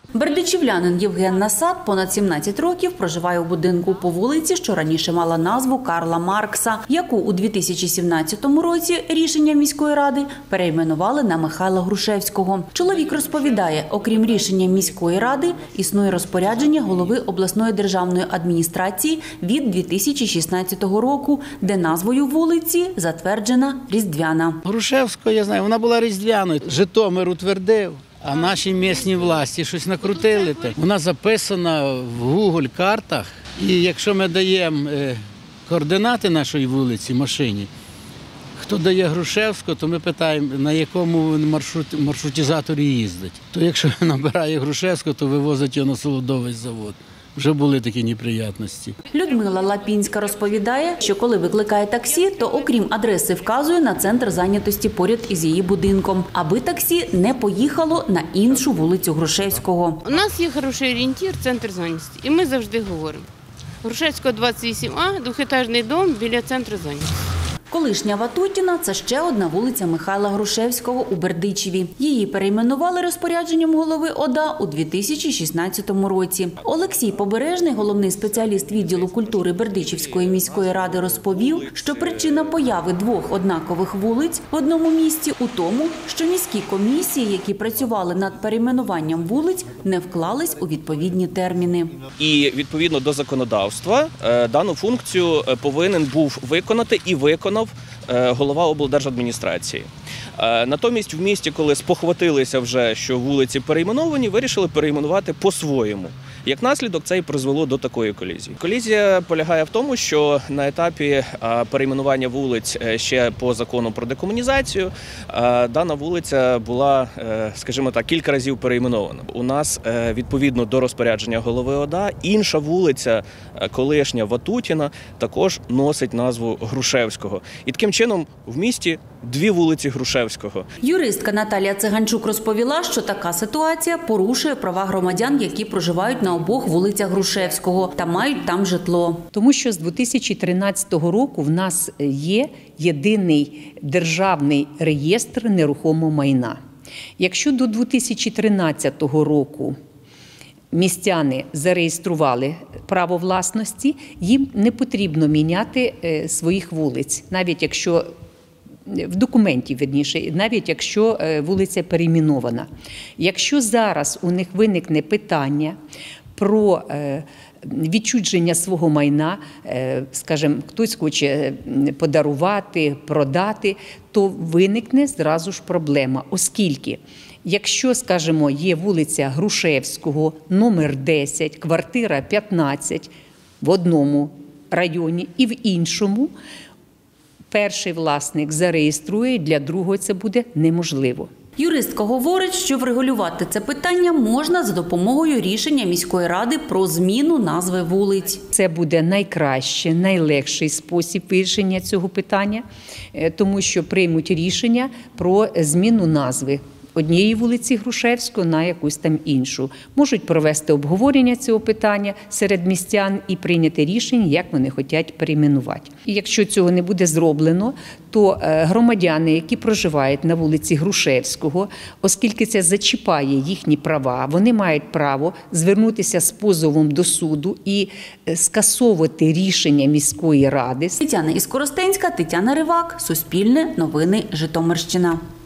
Бердичівлянин Євген Насад понад 17 років проживає у будинку по вулиці, що раніше мала назву Карла Маркса, яку у 2017 році рішенням міської ради перейменували на Михайла Грушевського. Чоловік розповідає, окрім рішення міської ради, існує розпорядження голови обласної державної адміністрації від 2016 року, де назвою вулиці затверджена Різдвяна. Грушевського, я знаю, вона була Різдвяною. Житомир утвердив. А наші місцеві власті щось накрутили. Вона записана в Google-картах. І якщо ми даємо координати нашої вулиці машині, хто дає Грушевського, то ми питаємо, на якому маршрутизаторі їздить. То якщо набирає Грушевського, то вивозить його на Солодовий завод. Вже були такі неприємності. Людмила Лапінська розповідає, що коли викликає таксі, то окрім адреси вказує на центр зайнятості поряд із її будинком, аби таксі не поїхало на іншу вулицю Грушевського. У нас є хороший орієнтир – центр зайнятості, і ми завжди говоримо. Грушевського, 28А, двохетажний дом біля центру зайнятості. Колишня Ватутіна – це ще одна вулиця Михайла Грушевського у Бердичеві. Її перейменували розпорядженням голови ОДА у 2016 році. Олексій Побережний, головний спеціаліст відділу культури Бердичівської міської ради, розповів, що причина появи двох однакових вулиць в одному місті у тому, що міські комісії, які працювали над перейменуванням вулиць, не вклались у відповідні терміни. І відповідно до законодавства дану функцію повинен був виконати і виконав голова облдержадміністрації. Натомість в місті, коли спохватилися вже, що вулиці перейменовані, вирішили перейменувати по-своєму. Як наслідок, це і призвело до такої колізії. Колізія полягає в тому, що на етапі перейменування вулиць ще по закону про декомунізацію дана вулиця була, скажімо так, кілька разів перейменована. У нас, відповідно до розпорядження голови ОДА, інша вулиця, колишня Ватутіна, також носить назву Грушевського. І таким чином в місті дві вулиці Грушевського. Юристка Наталія Циганчук розповіла, що така ситуація порушує права громадян, які проживають на обох вулицях Грушевського та мають там житло. Тому що з 2013 року в нас є єдиний державний реєстр нерухомого майна. Якщо до 2013 року містяни зареєстрували право власності, їм не потрібно міняти своїх вулиць, навіть якщо в документі, вірніше, навіть якщо вулиця перейменована. Якщо зараз у них виникне питання про відчуження свого майна, скажімо, хтось хоче подарувати, продати, то виникне зразу ж проблема, оскільки якщо, скажімо, є вулиця Грушевського, номер 10, квартира 15 в одному районі і в іншому, перший власник зареєструє, для другого це буде неможливо. Юристка говорить, що врегулювати це питання можна за допомогою рішення міської ради про зміну назви вулиць. Це буде найкраще, найлегший спосіб вирішення цього питання, тому що приймуть рішення про зміну назви однієї вулиці Грушевського на якусь там іншу. Можуть провести обговорення цього питання серед містян і прийняти рішення, як вони хочуть перейменувати. І якщо цього не буде зроблено, то громадяни, які проживають на вулиці Грушевського, оскільки це зачіпає їхні права, вони мають право звернутися з позовом до суду і скасовувати рішення міської ради. Тетяна Іскоростенська, Тетяна Ривак, Суспільне, Новини, Житомирщина.